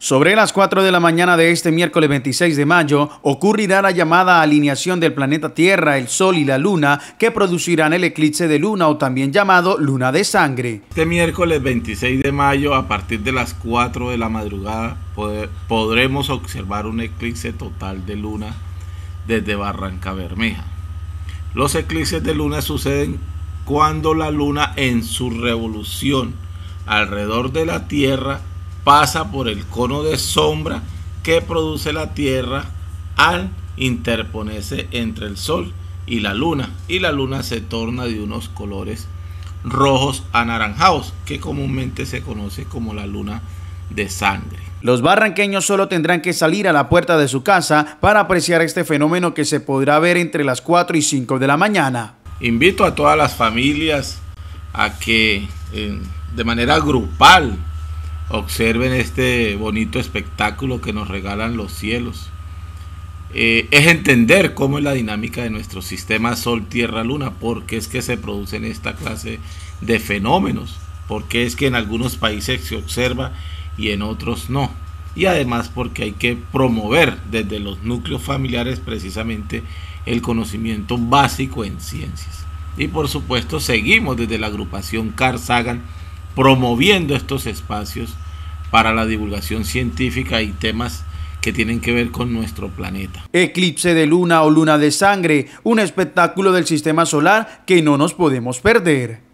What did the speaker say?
Sobre las 4 de la mañana de este miércoles 26 de mayo ocurrirá la llamada alineación del planeta Tierra, el Sol y la Luna, que producirán el eclipse de luna o también llamado luna de sangre. Este miércoles 26 de mayo, a partir de las 4 de la madrugada, podremos observar un eclipse total de luna desde Barrancabermeja. Los eclipses de luna suceden cuando la luna en su revolución alrededor de la Tierra pasa por el cono de sombra que produce la Tierra al interponerse entre el Sol y la Luna se torna de unos colores rojos anaranjados, que comúnmente se conoce como la luna de sangre. Los barranqueños solo tendrán que salir a la puerta de su casa para apreciar este fenómeno, que se podrá ver entre las 4 y 5 de la mañana. Invito a todas las familias a que de manera grupal observen este bonito espectáculo que nos regalan los cielos. Es entender cómo es la dinámica de nuestro sistema Sol, Tierra, Luna, por qué es que se producen esta clase de fenómenos, por qué es que en algunos países se observa y en otros no. Y además porque hay que promover desde los núcleos familiares precisamente el conocimiento básico en ciencias. Y por supuesto seguimos desde la agrupación Carl Sagan promoviendo estos espacios para la divulgación científica y temas que tienen que ver con nuestro planeta. Eclipse de luna o luna de sangre, un espectáculo del sistema solar que no nos podemos perder.